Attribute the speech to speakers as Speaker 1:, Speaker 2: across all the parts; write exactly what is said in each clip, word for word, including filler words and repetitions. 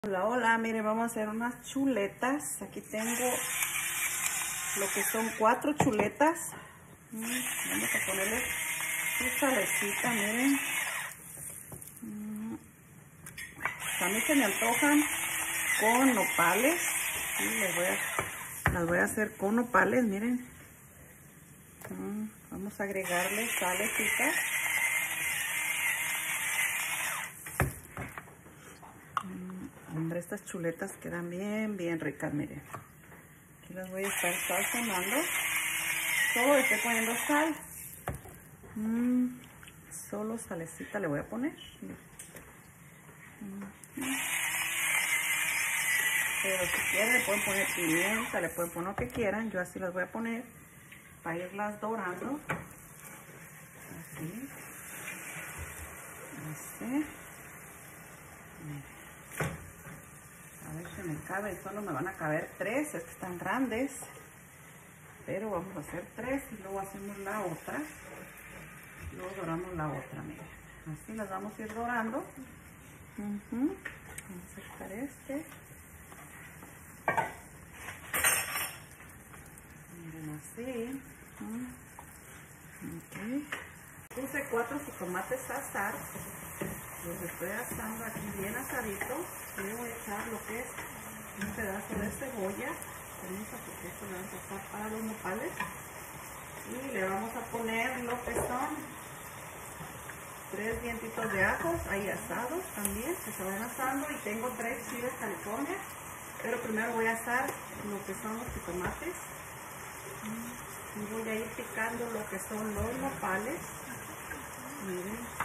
Speaker 1: Hola, hola, miren, vamos a hacer unas chuletas. Aquí tengo lo que son cuatro chuletas. Vamos a ponerle su salecita, miren. A mí se me antojan con nopales. Sí, les voy a, las voy a hacer con nopales, miren. Vamos a agregarle salecita. Hombre, estas chuletas quedan bien, bien ricas, miren. Aquí las voy a estar sazonando. Solo le estoy poniendo sal. Mm, solo salecita le voy a poner. Mm. Pero si quieren le pueden poner pimienta, le pueden poner lo que quieran. Yo así las voy a poner para irlas dorando. Así. Así. A ver si me cabe, solo me van a caber tres, es que están grandes. Pero vamos a hacer tres y luego hacemos la otra. Luego doramos la otra, miren. Así las vamos a ir dorando. Uh-huh. Vamos a sacar este. Miren así. Uh-huh. Okay. Puse cuatro jitomates a asar. Los estoy asando aquí bien asaditos. Le voy a echar lo que es un pedazo de cebolla. Permiso, porque esto le vamos a echar para los nopales. Y le vamos a poner lo que son tres dientitos de ajos ahí asados también, que se van asando. Y tengo tres chiles California. Pero primero voy a asar lo que son los jitomates. Y voy a ir picando lo que son los nopales. Miren.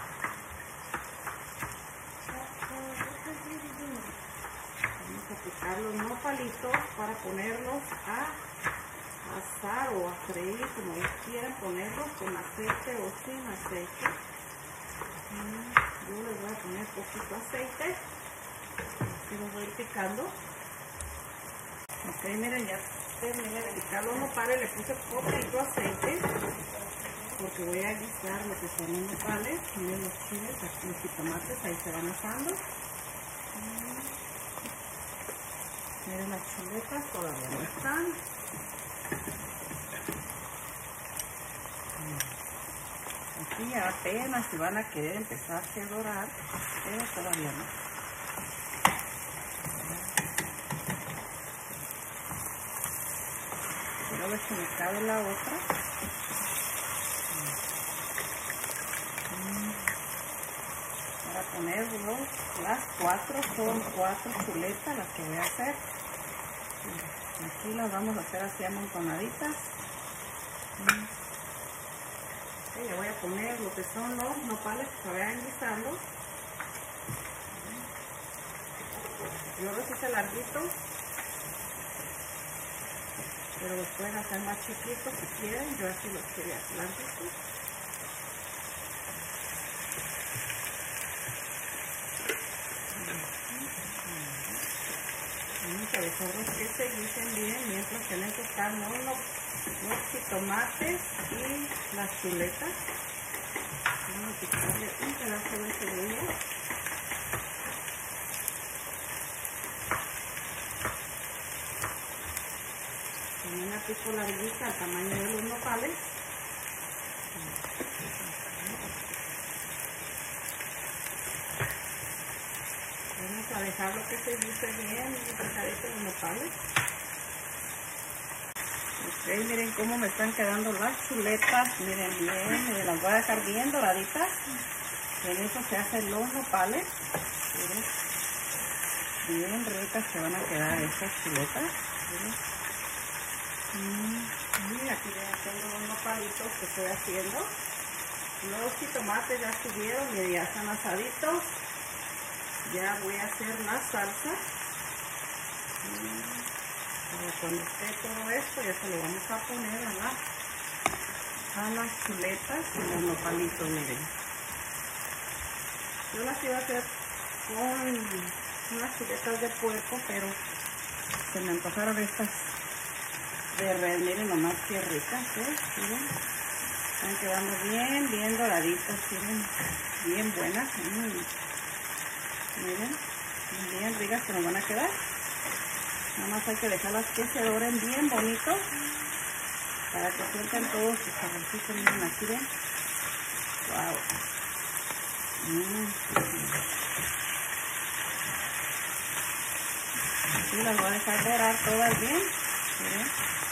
Speaker 1: Vamos a picar los nopalitos para ponerlos a asar o a freír, como quieran ponerlos, con aceite o sin aceite. Yo les voy a poner poquito aceite, así los voy a ir picando. Ok, miren, ya terminé de picar los nopales, le puse poquito aceite, porque voy a guisar lo que son los nopales. Miren los chiles, aquí los jitomates, ahí se van asando. Miren las chuletas, todavía no están. Aquí ya apenas se van a querer empezar a dorar, pero todavía no. Quiero ver si me cabe la otra. Para ponerlos, las cuatro son cuatro chuletas las que voy a hacer. Aquí las vamos a hacer así amontonaditas. Okay, ya voy a poner lo que son los nopales que se vayan guisando. Yo los hice larguitos, pero los pueden hacer más chiquitos si quieren. Yo así los quería larguitos. Vamos a dejarlos que se guisen bien mientras tienen que estar los, los jitomates y las chuletas. Vamos a picarle un pedazo de cebolla. Con una pico larguita al tamaño de los nopales. Vamos a dejarlo que se guise bien y picadito los nopales. Ok, miren cómo me están quedando las chuletas. Miren bien, miren, las voy a dejar bien doraditas. En eso se hacen los nopales. Miren, bien ricas se van a quedar estas chuletas. Miren. Y aquí ya tengo los nopalitos que estoy haciendo. Los jitomates ya estuvieron, miren, ya están asaditos. Ya voy a hacer la salsa. Cuando esté todo esto, ya se lo vamos a poner a, la, a las chuletas y los nopalitos, miren. Yo las iba a hacer con unas chuletas de puerco, pero se me antojaron estas de red. Miren nomás qué ricas, ¿eh? Miren. Están quedando bien, bien doraditas, miren. Bien buenas. Mm. Miren. bien ricas que nos van a quedar. Nada más hay que dejarlas que se doren bien bonito para que sientan todos sus saborcitos. Miren aquí, ven. Wow. Mm. Así las voy a dejar dorar todas bien. Miren.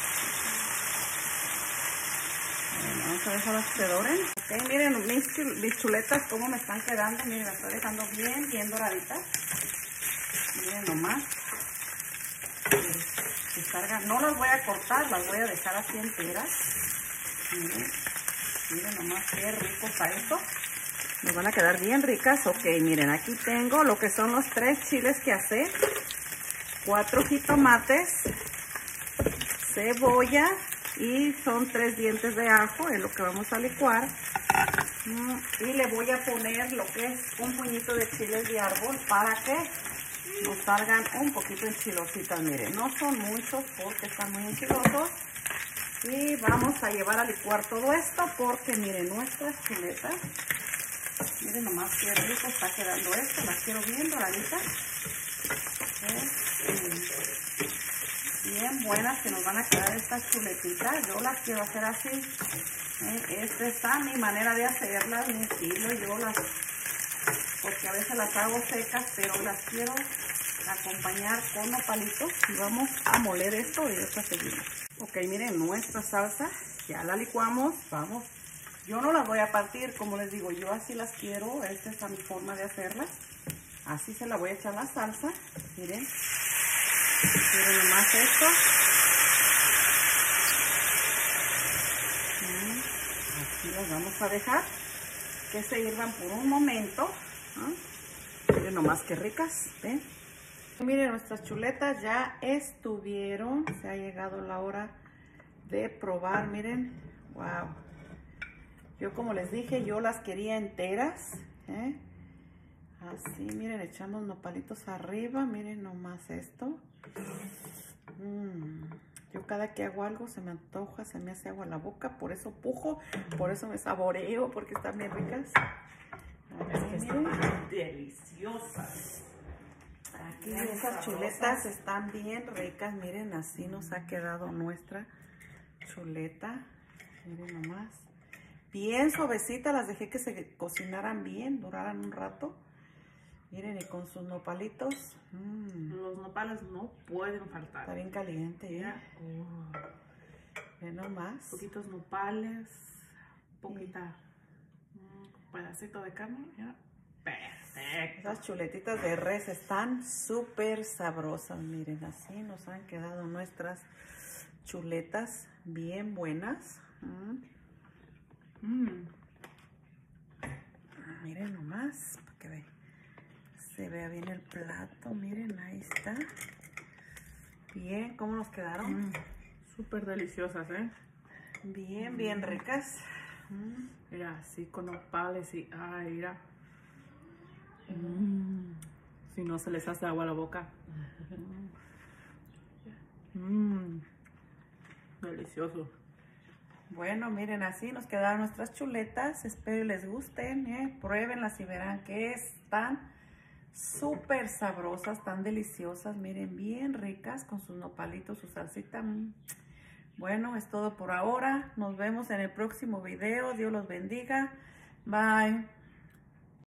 Speaker 1: Bueno, vamos a dejarlas que se doren. Ok, miren mis, mis chuletas cómo me están quedando. Miren, las estoy dejando bien, bien doraditas. Miren nomás. Que salgan. No las voy a cortar, las voy a dejar así enteras. Miren, miren nomás qué rico está esto. Nos van a quedar bien ricas. Ok, miren, aquí tengo lo que son los tres chiles que hace. Cuatro jitomates, cebolla y son tres dientes de ajo, es lo que vamos a licuar. Y le voy a poner lo que es un puñito de chiles de árbol para que nos salgan un poquito enchilositas. Miren, no son muchos porque están muy enchilosos. Y vamos a llevar a licuar todo esto porque miren nuestras chuletas. Miren nomás qué rico está quedando esto. Las quiero bien doraditas. Bien buenas que nos van a quedar estas chuletitas. Yo las quiero hacer así. Esta es a mi manera de hacerlas, mi estilo. Yo las, porque a veces las hago secas, pero las quiero acompañar con nopalitos. Y vamos a moler esto y esto seguimos. Ok, miren nuestra salsa. Ya la licuamos. Vamos. Yo no las voy a partir, como les digo, yo así las quiero. Esta es mi forma de hacerlas. Así se la voy a echar la salsa. Miren. Miren nomás esto. Así las vamos a dejar que se hirvan por un momento. ¿Ah? Miren nomás qué ricas. ¿Ven? Miren, nuestras chuletas ya estuvieron. Se ha llegado la hora de probar. Miren. Wow. Yo como les dije, yo las quería enteras. ¿Eh? Así, miren, echamos nopalitos arriba. Miren nomás esto. Mm. Yo cada que hago algo se me antoja, se me hace agua en la boca. Por eso pujo, por eso me saboreo, porque están bien ricas. Aquí, están deliciosas. Aquí esas chuletas están bien ricas. Miren, así nos ha quedado nuestra chuleta. Miren nomás. Bien suavecita, las dejé que se cocinaran bien, duraran un rato. Miren, y con sus nopalitos. Mmm.
Speaker 2: Los nopales no pueden faltar.
Speaker 1: Está bien caliente, ¿eh?
Speaker 2: Uh.
Speaker 1: Ven nomás.
Speaker 2: Poquitos nopales, poquita, sí. Un pedacito de carne. ¿Ya? Perfecto.
Speaker 1: Esas chuletitas de res están súper sabrosas. Miren, así nos han quedado nuestras chuletas bien buenas. Mm.
Speaker 2: Mm.
Speaker 1: Miren nomás, para que vean. Se vea bien el plato, miren, ahí está. Bien, ¿cómo nos quedaron?
Speaker 2: Mm, súper deliciosas, ¿eh?
Speaker 1: Bien, bien ricas.
Speaker 2: Mm. Mira, así con nopales y, ay, mira. Mm. Si no se les hace agua a la boca. Mm. Delicioso.
Speaker 1: Bueno, miren, así nos quedaron nuestras chuletas. Espero que les gusten, ¿eh? Pruébenlas y verán que están súper sabrosas, tan deliciosas, miren, bien ricas con sus nopalitos, su salsita. Bueno, es todo por ahora. Nos vemos en el próximo video. Dios los bendiga. Bye.